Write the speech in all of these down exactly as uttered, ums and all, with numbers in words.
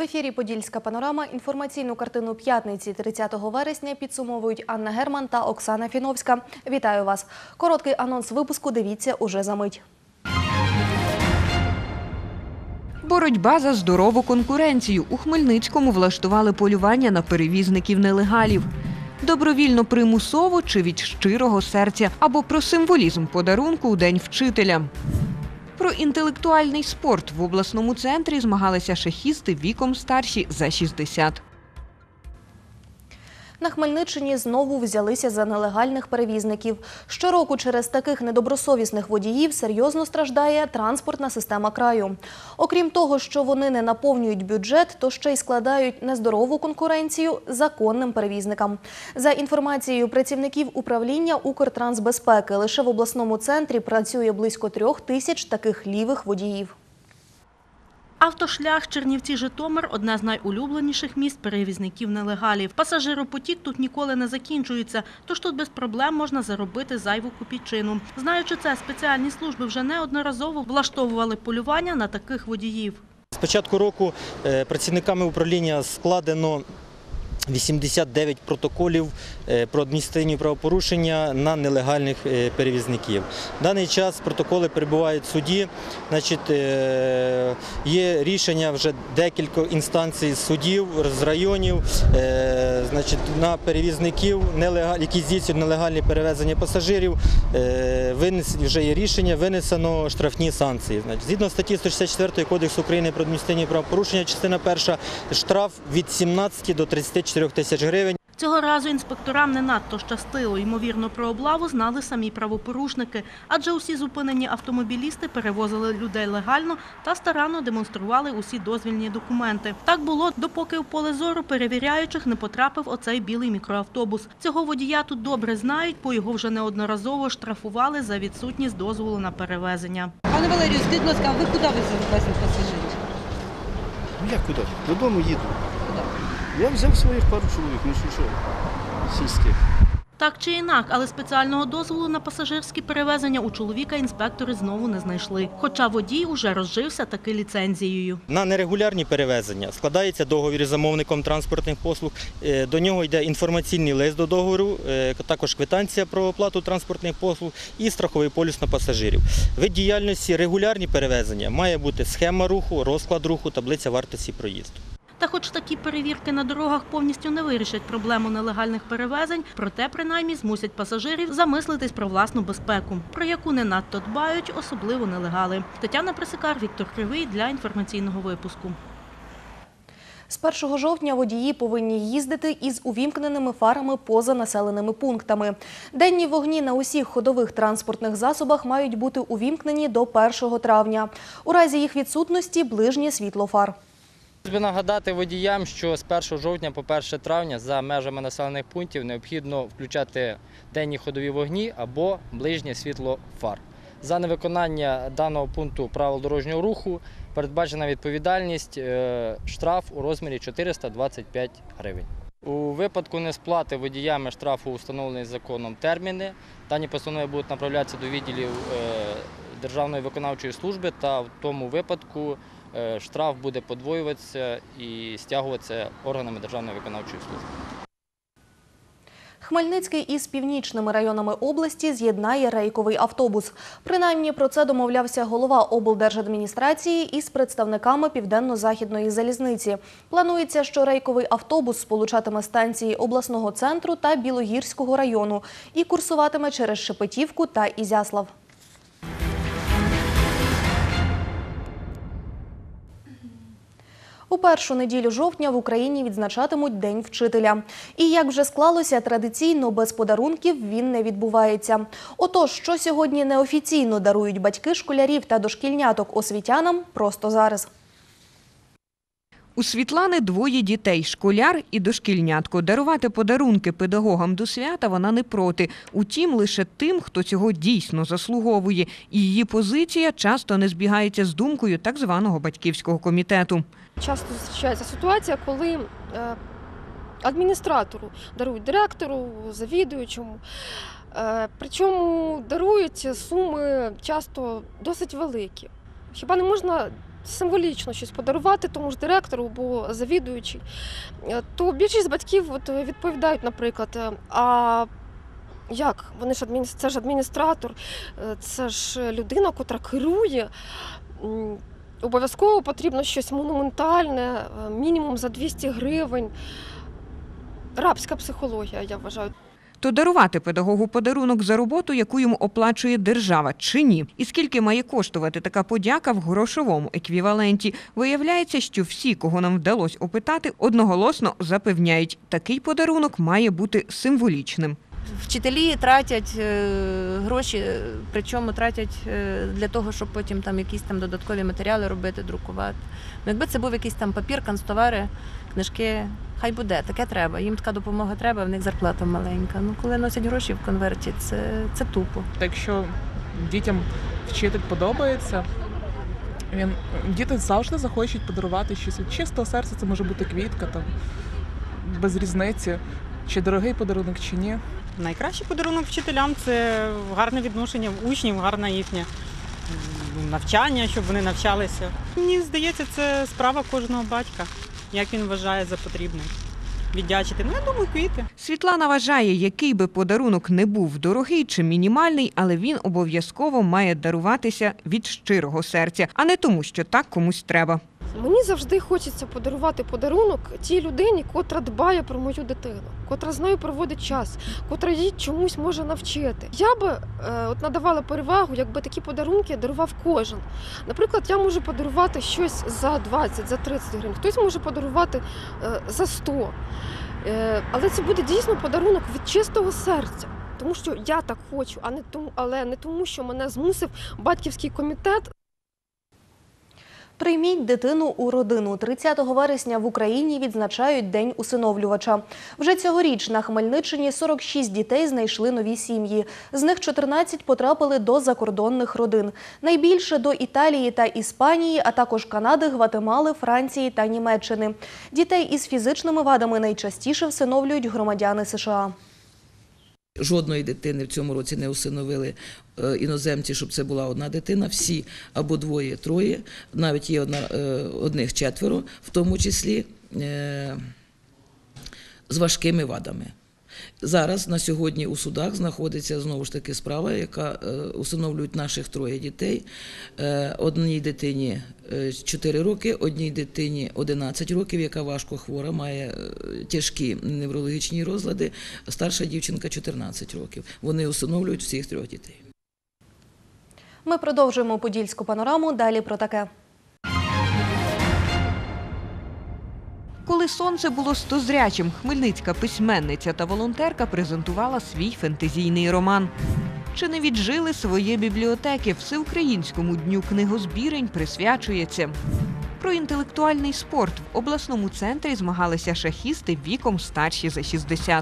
ефірі «Подільська панорама». Інформаційну картину п'ятниці тридцятого вересня підсумовують Анна Герман та Оксана Фіновська. Вітаю вас! Короткий анонс випуску дивіться уже за мить. Боротьба за здорову конкуренцію. У Хмельницькому влаштували полювання на перевізників-нелегалів. Добровільно примусово чи від щирого серця, або про символізм подарунку у День вчителя. Про інтелектуальний спорт в обласному центрі змагалися шахісти віком старші за шістдесят. На Хмельниччині знову взялися за нелегальних перевізників. Щороку через таких недобросовісних водіїв серйозно страждає транспортна система краю. Окрім того, що вони не наповнюють бюджет, то ще й складають нездорову конкуренцію законним перевізникам. За інформацією працівників управління Укртрансбезпеки, лише в обласному центрі працює близько трьох тисяч таких лівих водіїв. Автошлях Чернівці-Житомир – одне з найулюбленіших місць перевізників-нелегалів. Пасажиропотік тут ніколи не закінчується, тож тут без проблем можна заробити зайву копійчину. Знаючи це, спеціальні служби вже неодноразово влаштовували полювання на таких водіїв. З початку року працівниками управління складено вісімдесят дев'ять протоколів про адміністративні правопорушення на нелегальних перевізників. В даний час протоколи перебувають в суді. Значить, є рішення вже декілька інстанцій судів, з районів, значить, на перевізників, які здійснюють нелегальні перевезення пасажирів. Вже є рішення, винесено штрафні санкції. Значить, згідно статті сто шістдесят четвертої Кодексу України про адміністративні правопорушення, частина перша, штраф від сімнадцяти до тридцяти чотирьох тисяч гривень. Цього разу інспекторам не надто щастило. Ймовірно, про облаву знали самі правопорушники. Адже усі зупинені автомобілісти перевозили людей легально та старанно демонстрували усі дозвільні документи. Так було, допоки в поле зору перевіряючих не потрапив оцей білий мікроавтобус. Цього водія тут добре знають, бо його вже неодноразово штрафували за відсутність дозволу на перевезення. Пане Валерію, скажіть, будь ласка, ви куди везете пасажирів? Ну як куди? Додому їду. Я взяв своїх пару чоловік, ну що, сільських. Так чи інак, але спеціального дозволу на пасажирські перевезення у чоловіка інспектори знову не знайшли. Хоча водій уже розжився таки ліцензією. На нерегулярні перевезення складається договір із замовником транспортних послуг. До нього йде інформаційний лист до договору, також квитанція про оплату транспортних послуг і страховий полюс на пасажирів. Вид діяльності регулярні перевезення має бути схема руху, розклад руху, таблиця вартості проїзду. Та хоч такі перевірки на дорогах повністю не вирішать проблему нелегальних перевезень, проте принаймні змусять пасажирів замислитись про власну безпеку, про яку не надто дбають, особливо нелегали. Тетяна Присикар, Віктор Кривий для інформаційного випуску. З першого жовтня водії повинні їздити із увімкненими фарами поза населеними пунктами. Денні вогні на усіх ходових транспортних засобах мають бути увімкнені до першого травня. У разі їх відсутності – ближнє світло фар. Хочу нагадати водіям, що з першого жовтня по перше травня за межами населених пунктів необхідно включати денні ходові вогні або ближнє світло фар. За невиконання даного пункту правил дорожнього руху передбачена відповідальність, штраф у розмірі чотириста двадцять п'ять гривень. У випадку несплати водіями штрафу у встановлені законом терміни, дані постанови будуть направлятися до відділів Державної виконавчої служби, та в тому випадку штраф буде подвоюватися і стягуватися органами Державної виконавчої служби. Хмельницький із північними районами області з'єднає рейковий автобус. Принаймні про це домовлявся голова облдержадміністрації із представниками Південно-Західної залізниці. Планується, що рейковий автобус сполучатиме станції обласного центру та Білогірського району і курсуватиме через Шепетівку та Ізяслав. У першу неділю жовтня в Україні відзначатимуть День вчителя. І як вже склалося, традиційно без подарунків він не відбувається. Отож, що сьогодні неофіційно дарують батьки школярів та дошкільняток освітянам просто зараз. У Світлани двоє дітей – школяр і дошкільнятко. Дарувати подарунки педагогам до свята вона не проти. Утім, лише тим, хто цього дійсно заслуговує. І її позиція часто не збігається з думкою так званого батьківського комітету. Часто зустрічається ситуація, коли адміністратору дарують директору, завідуючому. Причому дарують суми часто досить великі. Хіба не можна символічно щось подарувати тому ж директору або завідуючій, е, то більшість батьків от відповідають, наприклад, а як? Вони ж адміні... це ж адміністратор, е, це ж людина, котра керує. М, Обов'язково потрібно щось монументальне, е, мінімум за двісті гривень. Рабська психологія, я вважаю. То дарувати педагогу подарунок за роботу, яку йому оплачує держава, чи ні? І скільки має коштувати така подяка в грошовому еквіваленті? Виявляється, що всі, кого нам вдалося опитати, одноголосно запевняють, такий подарунок має бути символічним. Вчителі тратять е, гроші, е, причому тратять е, для того, щоб потім там якісь там додаткові матеріали робити, друкувати. Ну, якби це був якийсь там папір, канцтовари, книжки, хай буде, таке треба. Їм така допомога треба, в них зарплата маленька. Ну, коли носять гроші в конверті, це, це тупо. Якщо дітям вчитель подобається, він, діти завжди захочуть подарувати щось від чистого серця, це може бути квітка, там, без різниці, чи дорогий подарунок, чи ні. Найкращий подарунок вчителям – це гарне відношення учнів, гарне їхнє навчання, щоб вони навчалися. Мені здається, це справа кожного батька, як він вважає за потрібне. Віддячити. Ну, я думаю, квіти. Світлана вважає, який би подарунок не був дорогий чи мінімальний, але він обов'язково має даруватися від щирого серця, а не тому, що так комусь треба. Мені завжди хочеться подарувати подарунок тій людині, котра дбає про мою дитину, котра з нею проводить час, котра її чомусь може навчити. Я би е, от надавала перевагу, якби такі подарунки дарував кожен. Наприклад, я можу подарувати щось за двадцять, за тридцять гривень, хтось може подарувати е, за сто. Е, але це буде дійсно подарунок від чистого серця. Тому що я так хочу, а не тому, але не тому, що мене змусив батьківський комітет. Прийміть дитину у родину. тридцятого вересня в Україні відзначають День усиновлювача. Вже цьогоріч на Хмельниччині сорок шість дітей знайшли нові сім'ї. З них чотирнадцять потрапили до закордонних родин. Найбільше до Італії та Іспанії, а також Канади, Гватемали, Франції та Німеччини. Дітей із фізичними вадами найчастіше всиновлюють громадяни США. Жодної дитини в цьому році не усиновили іноземці, щоб це була одна дитина. Всі або двоє, троє, навіть є одна, одних четверо, в тому числі з важкими вадами. Зараз на сьогодні у судах знаходиться знову ж таки справа, яка усиновлюють наших троє дітей. Одній дитині чотири роки, одній дитині одинадцять років, яка важко хвора, має тяжкі неврологічні розлади. Старша дівчинка чотирнадцять років. Вони усиновлюють всіх трьох дітей. Ми продовжуємо подільську панораму. Далі про таке. Коли сонце було стозрячим, хмельницька письменниця та волонтерка презентувала свій фентезійний роман. Чи не віджили своє бібліотеки? Всеукраїнському дню книгозбірень присвячується. Про інтелектуальний спорт в обласному центрі змагалися шахісти віком старші за шістдесят.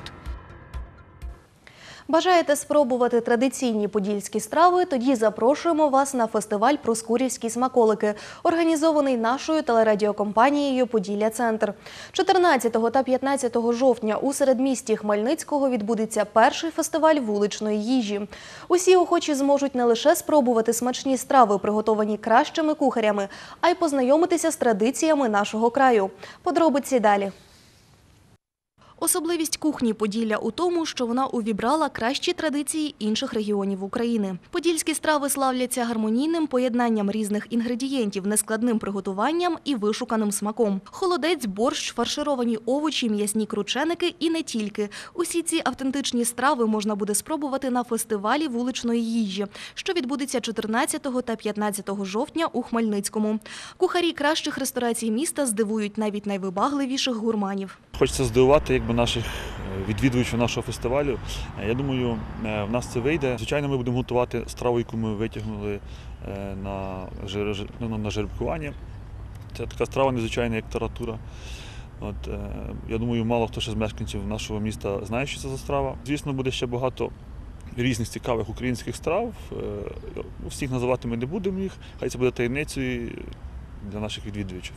Бажаєте спробувати традиційні подільські страви? Тоді запрошуємо вас на фестиваль «Проскурівські смаколики», організований нашою телерадіокомпанією «Поділля-Центр». чотирнадцятого та п'ятнадцятого жовтня у середмісті Хмельницького відбудеться перший фестиваль вуличної їжі. Усі охочі зможуть не лише спробувати смачні страви, приготовані кращими кухарями, а й познайомитися з традиціями нашого краю. Подробиці далі. Особливість кухні Поділля у тому, що вона увібрала кращі традиції інших регіонів України. Подільські страви славляться гармонійним поєднанням різних інгредієнтів, нескладним приготуванням і вишуканим смаком. Холодець, борщ, фаршировані овочі, м'ясні крученики і не тільки. Усі ці автентичні страви можна буде спробувати на фестивалі вуличної їжі, що відбудеться чотирнадцятого та п'ятнадцятого жовтня у Хмельницькому. Кухарі кращих ресторацій міста здивують навіть найвибагливіших гурманів. Хочеться здивувати якби наших відвідувачів нашого фестивалю. Я думаю, в нас це вийде. Звичайно, ми будемо готувати страву, яку ми витягнули на, жир... на жеребкуванні. Це така страва незвичайна, як таратура. От, я думаю, мало хто ще з мешканців нашого міста знає, що це за страва. Звісно, буде ще багато різних цікавих українських страв. Всіх називати ми не будемо їх, хай це буде таємницею для наших відвідувачів.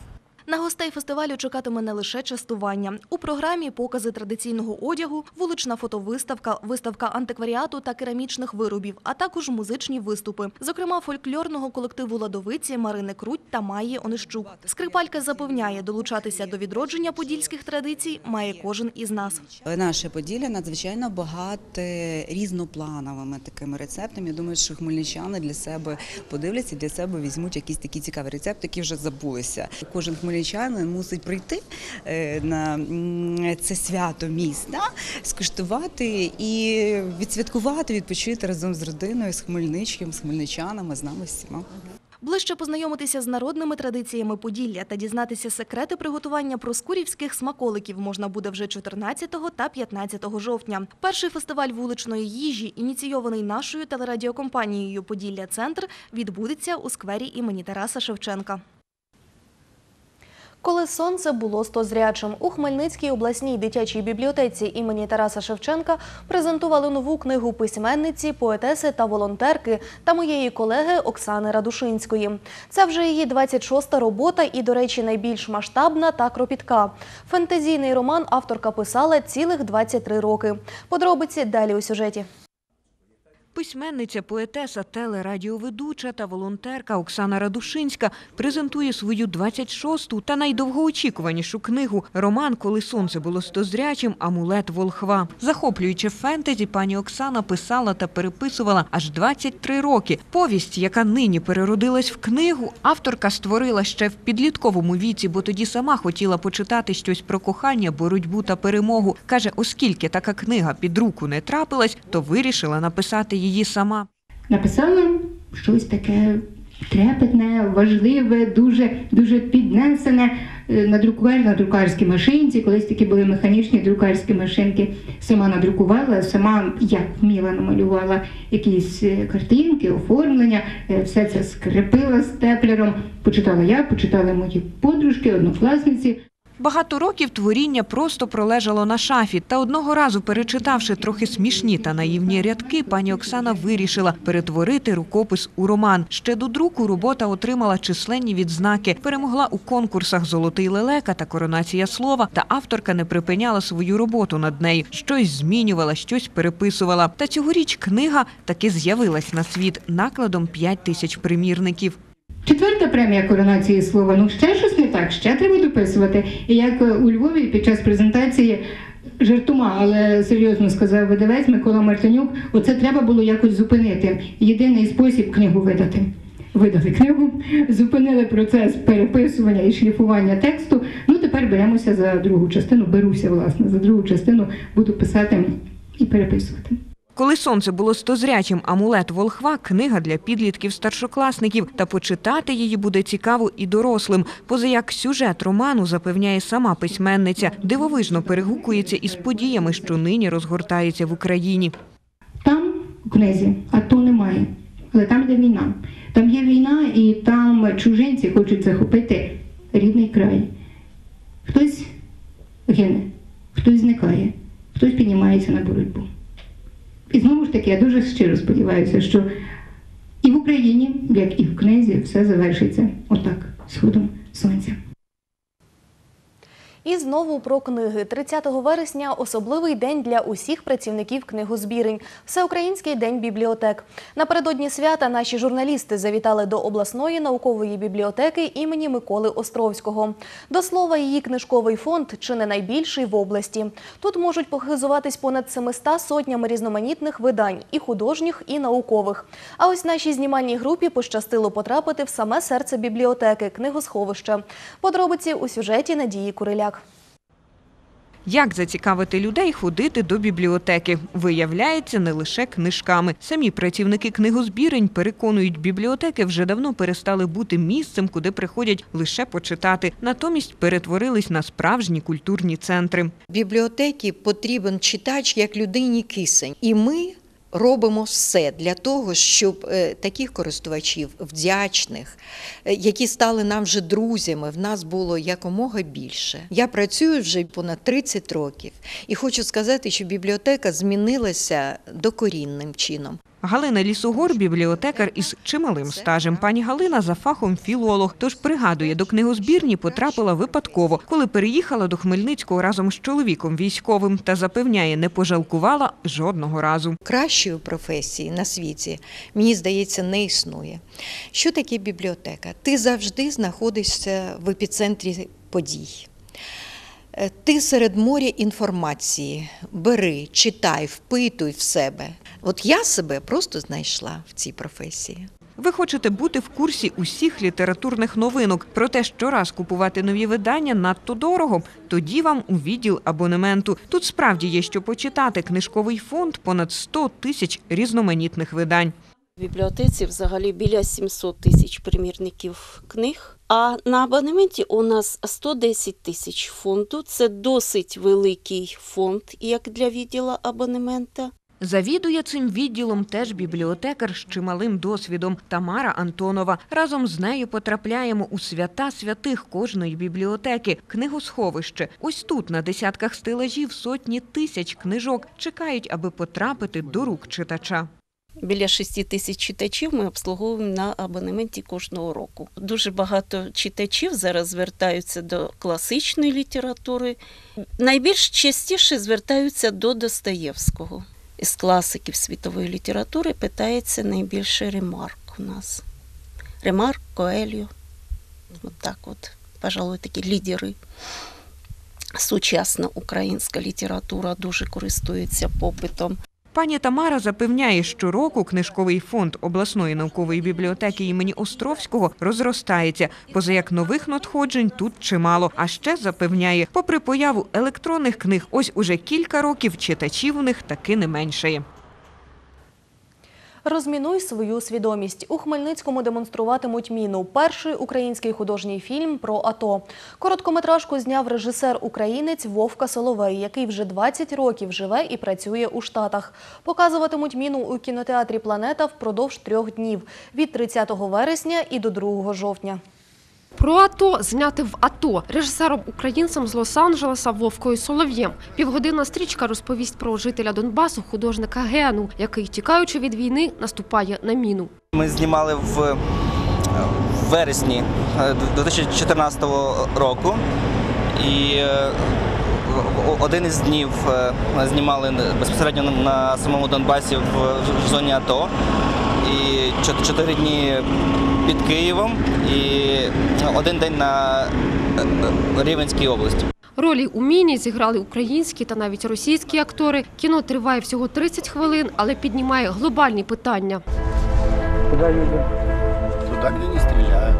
На гостей фестивалю чекатиме не лише частування. У програмі покази традиційного одягу, вулична фотовиставка, виставка антикваріату та керамічних виробів, а також музичні виступи. Зокрема, фольклорного колективу «Ладовиці» Марини Круть та Майї Онищук. Скрипалька запевняє, долучатися до відродження подільських традицій має кожен із нас. Наше Поділля надзвичайно багате різноплановими такими рецептами. Я думаю, що хмельничани для себе подивляться, для себе візьмуть якісь такі цікаві рецепти, які вже забулися. Кожен хмельничанин мусить прийти на це свято міста, скуштувати і відсвяткувати, відпочити разом з родиною, з Хмельничком, з хмельничанами, з нами всіма. Ближче познайомитися з народними традиціями Поділля та дізнатися секрети приготування проскурівських смаколиків можна буде вже чотирнадцятого та п'ятнадцятого жовтня. Перший фестиваль вуличної їжі, ініційований нашою телерадіокомпанією «Поділля-Центр», відбудеться у сквері імені Тараса Шевченка. Коли сонце було стозрячим, у Хмельницькій обласній дитячій бібліотеці імені Тараса Шевченка презентували нову книгу письменниці, поетеси та волонтерки та моєї колеги Оксани Радушинської. Це вже її двадцять шоста робота і, до речі, найбільш масштабна та кропітка. Фентезійний роман авторка писала цілих двадцять три роки. Подробиці далі у сюжеті. Письменниця, поетеса, телерадіоведуча та волонтерка Оксана Радушинська презентує свою двадцять шосту та найдовгоочікуванішу книгу «Роман «Коли сонце було стозрячим. Амулет волхва». Захоплююче фентезі, пані Оксана писала та переписувала аж двадцять три роки. Повість, яка нині переродилась в книгу, авторка створила ще в підлітковому віці, бо тоді сама хотіла почитати щось про кохання, боротьбу та перемогу. Каже, оскільки така книга під руку не трапилась, то вирішила написати її сама. Написала щось таке трепетне, важливе, дуже, дуже піднесене. Надрукувала на друкарській машинці, колись такі були механічні друкарські машинки. Сама надрукувала, сама як вміла намалювала якісь картинки, оформлення, все це скрепила степлером. Почитала я, почитали мої подружки, однокласниці. Багато років творіння просто пролежало на шафі. Та одного разу, перечитавши трохи смішні та наївні рядки, пані Оксана вирішила перетворити рукопис у роман. Ще до друку робота отримала численні відзнаки. Перемогла у конкурсах «Золотий лелека» та «Коронація слова». Та авторка не припиняла свою роботу над нею. Щось змінювала, щось переписувала. Та цьогоріч книга таки з'явилась на світ накладом п'ять тисяч примірників. Четверта премія «Коронації слова». Ну, ще щось не так, ще треба дописувати. І як у Львові під час презентації жартома, але серйозно сказав видавець Микола Мартинюк, оце треба було якось зупинити. Єдиний спосіб – книгу видати. Видали книгу, зупинили процес переписування і шліфування тексту. Ну, тепер беремося за другу частину, беруся, власне, за другу частину буду писати і переписувати. «Коли сонце було стозрячим. Амулет волхва» – книга для підлітків-старшокласників. Та почитати її буде цікаво і дорослим. Позаяк сюжет роману, запевняє сама письменниця, дивовижно перегукується із подіями, що нині розгортаються в Україні. Там, у книзі, АТО немає, але там йде війна. Там є війна і там чужинці хочуть захопити рідний край. Хтось гине, хтось зникає, хтось піднімається на боротьбу. І знову ж таки, я дуже щиро сподіваюся, що і в Україні, як і в книзі, все завершиться отак, сходом сонця. І знову про книги. тридцятого вересня – особливий день для усіх працівників книгозбірень – Всеукраїнський день бібліотек. Напередодні свята наші журналісти завітали до обласної наукової бібліотеки імені Миколи Островського. До слова, її книжковий фонд чи не найбільший в області. Тут можуть похизуватись понад семиста сотнями різноманітних видань – і художніх, і наукових. А ось нашій знімальній групі пощастило потрапити в саме серце бібліотеки – книгосховище. Подробиці у сюжеті Надії Куриляк. Як зацікавити людей ходити до бібліотеки? Виявляється, не лише книжками. Самі працівники книгозбірень переконують, бібліотеки вже давно перестали бути місцем, куди приходять лише почитати. Натомість перетворились на справжні культурні центри. Бібліотеки потрібен читач як людині кисень. І ми робимо все для того, щоб таких користувачів, вдячних, які стали нам вже друзями, в нас було якомога більше. Я працюю вже понад тридцять років і хочу сказати, що бібліотека змінилася докорінним чином. Галина Лісогор – бібліотекар із чималим стажем. Пані Галина за фахом філолог, тож пригадує, до книгозбірні потрапила випадково, коли переїхала до Хмельницького разом з чоловіком військовим та запевняє, не пожалкувала жодного разу. Кращої професії на світі, мені здається, не існує. Що таке бібліотека? Ти завжди знаходишся в епіцентрі подій. Ти серед моря інформації. Бери, читай, впитуй в себе. От я себе просто знайшла в цій професії. Ви хочете бути в курсі усіх літературних новинок. Проте щораз купувати нові видання надто дорого. Тоді вам у відділ абонементу. Тут справді є що почитати. Книжковий фонд – понад сто тисяч різноманітних видань. В бібліотеці взагалі біля сімсот тисяч примірників книг, а на абонементі у нас сто десять тисяч фонду. Це досить великий фонд, як для відділу абонемента. Завідує цим відділом теж бібліотекар з чималим досвідом Тамара Антонова. Разом з нею потрапляємо у свята святих кожної бібліотеки – книгосховище. Ось тут на десятках стелажів сотні тисяч книжок чекають, аби потрапити до рук читача. Біля шести тисяч читачів ми обслуговуємо на абонементі кожного року. Дуже багато читачів зараз звертаються до класичної літератури. Найбільш частіше звертаються до Достоєвського. Із класиків світової літератури питається найбільше Ремарк у нас. Ремарк, Коельо. От так от, пожалуй, такі лідери. Сучасна українська література дуже користується попитом. Пані Тамара запевняє, що року книжковий фонд обласної наукової бібліотеки імені Островського розростається. Позаяк нових надходжень тут чимало. А ще запевняє, попри появу електронних книг, ось уже кілька років читачів у них таки не меншає. «Розмінуй свою свідомість». У Хмельницькому демонструватимуть міну. Перший український художній фільм про АТО. Короткометражку зняв режисер-українець Вовка Соловей, який вже двадцять років живе і працює у Штатах. Показуватимуть міну у кінотеатрі «Планета» впродовж трьох днів – від тридцятого вересня і до другого жовтня. Про АТО зняти в АТО режисером-українцем з Лос-Анджелеса Вовкою Солов'єм. Півгодинна стрічка розповість про жителя Донбасу, художника Гену, який, тікаючи від війни, наступає на міну. Ми знімали в вересні дві тисячі чотирнадцятого року. І один із днів знімали безпосередньо на самому Донбасі в зоні АТО. І чотири дні під Києвом і один день на Рівненській області. Ролі у міні зіграли українські та навіть російські актори. Кіно триває всього тридцять хвилин, але піднімає глобальні питання. Куди люди? Туди, де не стріляють.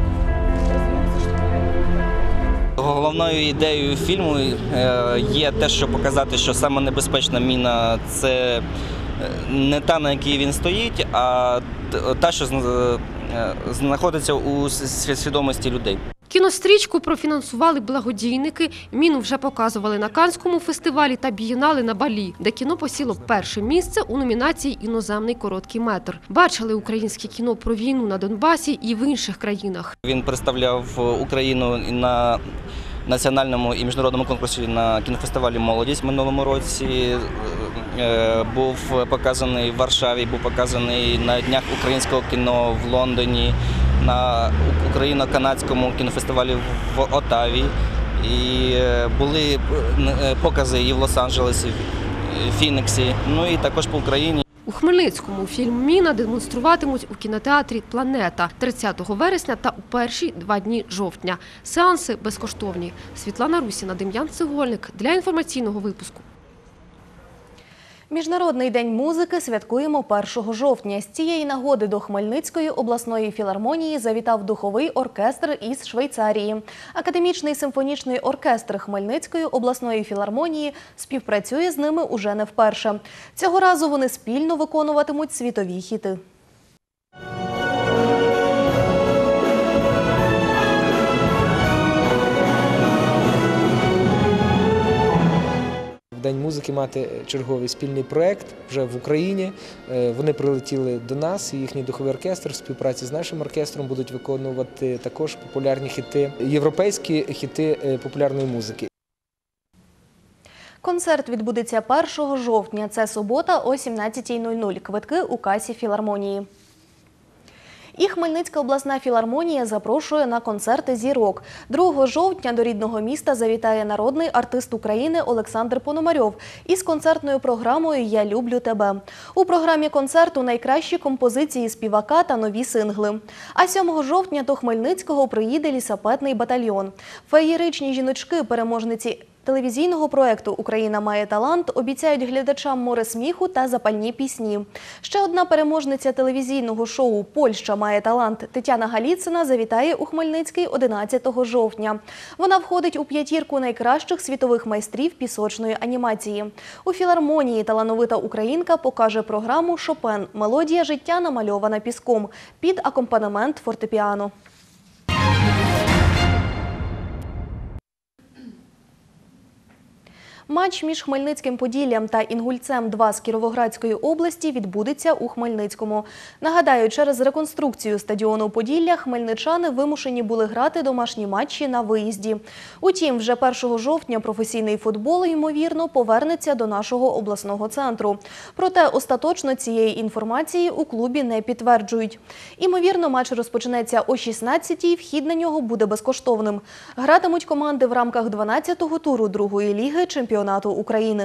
Головною ідеєю фільму є те, щоб показати, що саме небезпечна міна – це не та, на якій він стоїть, а та, що знаходиться у свідомості людей. Кінострічку профінансували благодійники. Міну вже показували на Каннському фестивалі та бієнале на Балі, де кіно посіло перше місце у номінації «Іноземний короткий метр». Бачили українське кіно про війну на Донбасі і в інших країнах. Він представляв Україну на національному і міжнародному конкурсі на кінофестивалі «Молодість» в минулому році. Був показаний в Варшаві, був показаний на Днях українського кіно в Лондоні, на україно-канадському кінофестивалі в Отаві. І були покази і в Лос-Анджелесі, в Фініксі, ну і також по Україні. У Хмельницькому фільм «Міна» демонструватимуть у кінотеатрі «Планета» тридцятого вересня та у перші два дні жовтня. Сеанси безкоштовні. Світлана Русіна, Дем'ян Цегольник для інформаційного випуску. Міжнародний день музики святкуємо першого жовтня. З цієї нагоди до Хмельницької обласної філармонії завітав духовий оркестр із Швейцарії. Академічний симфонічний оркестр Хмельницької обласної філармонії співпрацює з ними уже не вперше. Цього разу вони спільно виконуватимуть світові хіти. День музики мати черговий спільний проєкт вже в Україні. Вони прилетіли до нас, і їхній духовий оркестр в співпраці з нашим оркестром будуть виконувати також популярні хіти, європейські хіти популярної музики. Концерт відбудеться першого жовтня. Це субота о сімнадцятій нуль нуль. Квитки у касі філармонії. І Хмельницька обласна філармонія запрошує на концерти зірок. другого жовтня до рідного міста завітає народний артист України Олександр Пономарьов із концертною програмою «Я люблю тебе». У програмі концерту найкращі композиції співака та нові сингли. А сьомого жовтня до Хмельницького приїде лісапетний батальйон. Феєричні жіночки, переможниці телевізійного проєкту «Україна має талант» обіцяють глядачам море сміху та запальні пісні. Ще одна переможниця телевізійного шоу «Польща має талант» Тетяна Галіцина завітає у Хмельницький одинадцятого жовтня. Вона входить у п'ятірку найкращих світових майстрів пісочної анімації. У філармонії талановита українка покаже програму «Шопен. Мелодія життя намальована піском» під акомпанемент фортепіано. Матч між Хмельницьким Поділлям та Інгульцем два з Кіровоградської області відбудеться у Хмельницькому. Нагадаю, через реконструкцію стадіону Поділля хмельничани вимушені були грати домашні матчі на виїзді. Утім, вже першого жовтня професійний футбол, ймовірно, повернеться до нашого обласного центру. Проте остаточно цієї інформації у клубі не підтверджують. Імовірно, матч розпочнеться о шістнадцятій, вхід на нього буде безкоштовним. Гратимуть команди в рамках дванадцятого туру другої ліги чемпіонату України.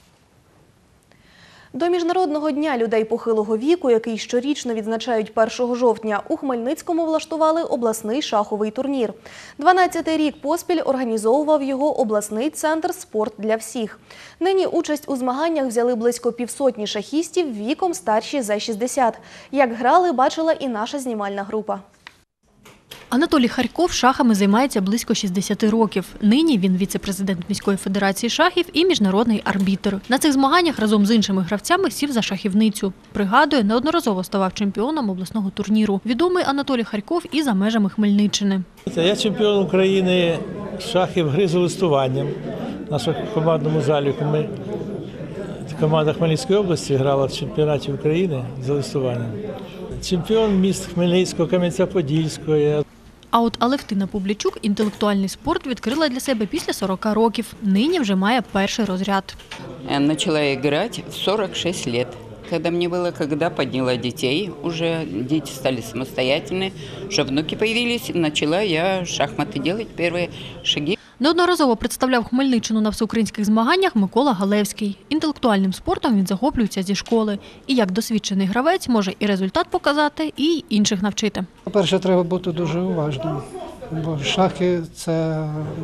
До Міжнародного дня людей похилого віку, який щорічно відзначають першого жовтня, у Хмельницькому влаштували обласний шаховий турнір. дванадцятий рік поспіль організовував його обласний центр «Спорт для всіх». Нині участь у змаганнях взяли близько півсотні шахістів віком старші за шістдесят. Як грали, бачила і наша знімальна група. Анатолій Харьков шахами займається близько шістдесяти років. Нині він віце-президент міської федерації шахів і міжнародний арбітр. На цих змаганнях разом з іншими гравцями сів за шахівницю. Пригадує, неодноразово ставав чемпіоном обласного турніру. Відомий Анатолій Харьков і за межами Хмельниччини. Я чемпіон України шахів гри з листуванням. В нашому командному залі ми, команда Хмельницької області грала в чемпіонаті України з листуванням. Чемпіон міст Хмельницького, Кам'янця-Подільського. А от Алевтина Публічук інтелектуальний спорт відкрила для себе після сорока років. Нині вже має перший розряд. Я почала грати в сорок шість років. Когда мне было, когда подняла детей, уже дети стали самостоятельны, что внуки появились, начала я шахматы делать, первые шаги. Неодноразово представляв Хмельниччину на всеукраїнських змаганнях Микола Галевський. Інтелектуальним спортом він захоплюється зі школи. І як досвідчений гравець може і результат показати, і інших навчити. По-перше, треба бути дуже уважним, бо шахи – це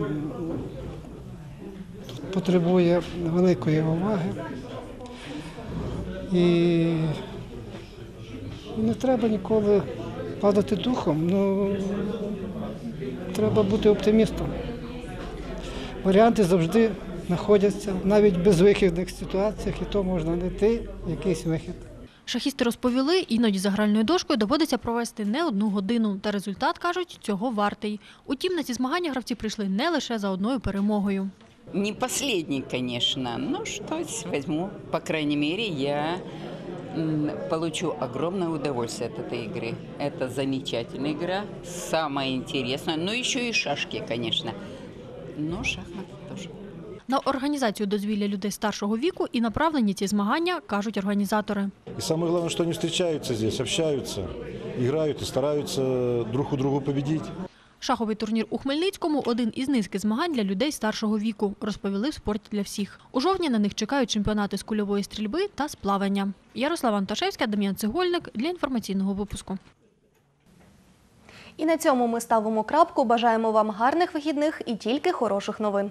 потребує великої уваги. І не треба ніколи падати духом, ну, треба бути оптимістом. Варіанти завжди знаходяться, навіть в безвихідних ситуаціях, і то можна знайти якийсь вихід. Шахісти розповіли, іноді за гральною дошкою доводиться провести не одну годину. Та результат, кажуть, цього вартий. Утім, на ці змагання гравці прийшли не лише за одною перемогою. Не последний, конечно, но что-то возьму. По крайней мере, я получу огромное удовольствие от этой игры. Это замечательная игра, самая интересная, но еще и шашки, конечно. Но шахматы тоже. На організацію дозвілля людей старшого віку і направлені ці змагання, кажуть організатори. И самое главное, что они встречаются здесь, общаются, играют и стараются друг у друга победить. Шаховий турнір у Хмельницькому – один із низки змагань для людей старшого віку, розповіли в «Спорті для всіх». У жовтні на них чекають чемпіонати з кульової стрільби та з плавання. Ярослава Антошевська, Дем'ян Цегольник для інформаційного випуску. І на цьому ми ставимо крапку. Бажаємо вам гарних вихідних і тільки хороших новин.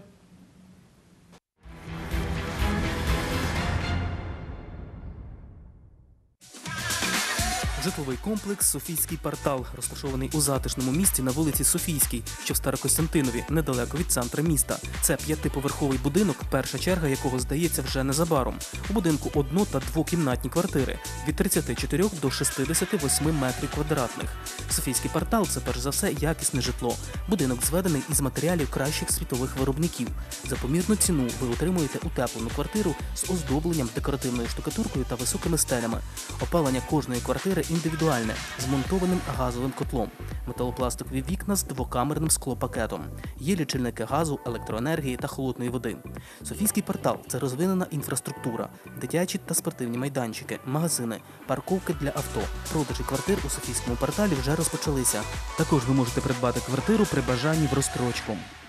Житловий комплекс «Софійський квартал», розташований у затишному місці на вулиці Софійській, що в Старокостянтинові, недалеко від центра міста. Це п'ятиповерховий будинок, перша черга якого здається вже незабаром. У будинку одно- та двокімнатні квартири від тридцяти чотирьох до шістдесяти восьми метрів квадратних. «Софійський квартал» – це перш за все якісне житло. Будинок зведений із матеріалів кращих світових виробників. За помірну ціну ви отримуєте утеплену квартиру з оздобленням, декоративною штукатуркою та високими стелями. Опалення кожної квартири індивідуальне з монтованим газовим котлом, металопластикові вікна з двокамерним склопакетом. Є лічильники газу, електроенергії та холодної води. Софійський квартал – це розвинена інфраструктура, дитячі та спортивні майданчики, магазини, парковки для авто. Продажі квартир у Софійському кварталі вже розпочалися. Також ви можете придбати квартиру при бажанні в розстрочку.